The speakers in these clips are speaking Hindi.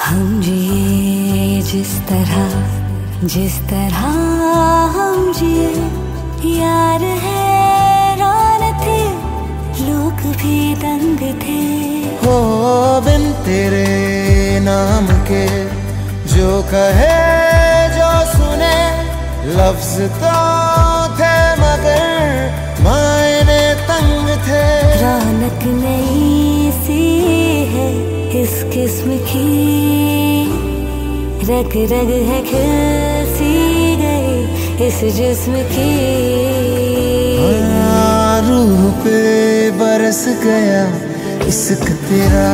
हम जिए जिस तरह हम जिए, यार हैरान थे, लोग भी दंग थे। हो बिन तेरे नाम के जो कहे जो सुने, लफ्ज तो थे मगर मायने तंग थे। रौनक नई सी है इस किस्म की, रग रग है खिल सी गई इस जिस्म की। रूह पे बरस गया इश्क तेरा,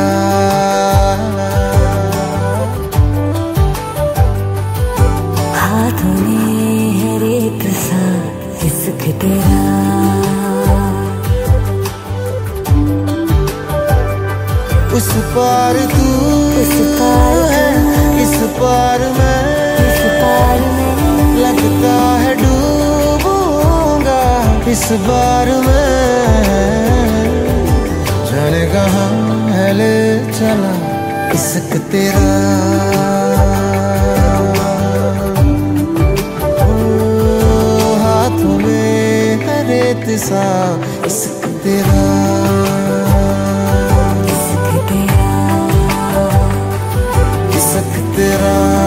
हाथों में है रेत सा इश्क तेरा। उस पार तू है, इस पार मैं लगता है डूबूंगा इस बार मैं। जाने कहाँ है ले चला इश्क तेरा, हाथों में है रेत सा इश्क तेरा। इश्क तेरा